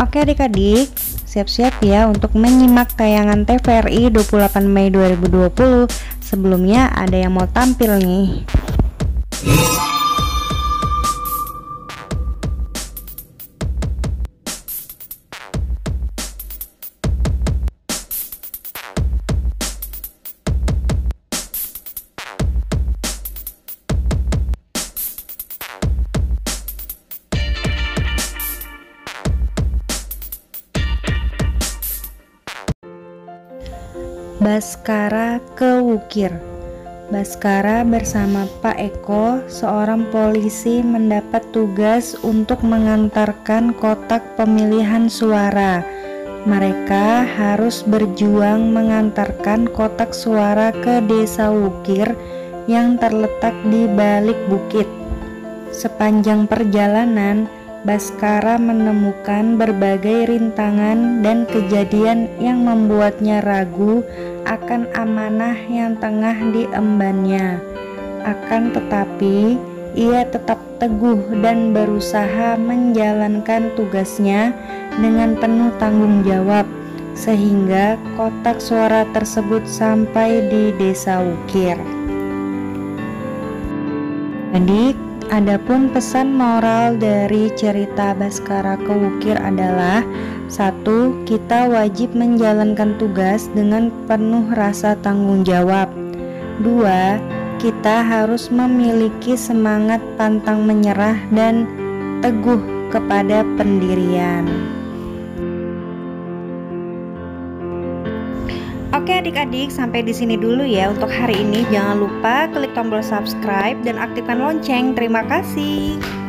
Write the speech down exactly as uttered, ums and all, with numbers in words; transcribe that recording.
Oke adik-adik, siap-siap ya untuk menyimak tayangan T V R I dua puluh delapan Mei dua ribu dua puluh. Sebelumnya ada yang mau tampil nih. Baskara ke Wukir. Baskara bersama Pak Eko, seorang polisi, mendapat tugas untuk mengantarkan kotak pemilihan suara. Mereka harus berjuang mengantarkan kotak suara ke desa Wukir yang terletak di balik bukit. Sepanjang perjalanan, Baskara menemukan berbagai rintangan dan kejadian yang membuatnya ragu akan amanah yang tengah diembannya. Akan tetapi, ia tetap teguh dan berusaha menjalankan tugasnya dengan penuh tanggung jawab, sehingga kotak suara tersebut sampai di desa Wukir. Adik, adapun pesan moral dari cerita Baskara ke Wukir adalah: satu, kita wajib menjalankan tugas dengan penuh rasa tanggung jawab. Dua, kita harus memiliki semangat pantang menyerah dan teguh kepada pendirian. Oke adik-adik, sampai di sini dulu ya untuk hari ini. Jangan lupa klik tombol subscribe dan aktifkan lonceng. Terima kasih.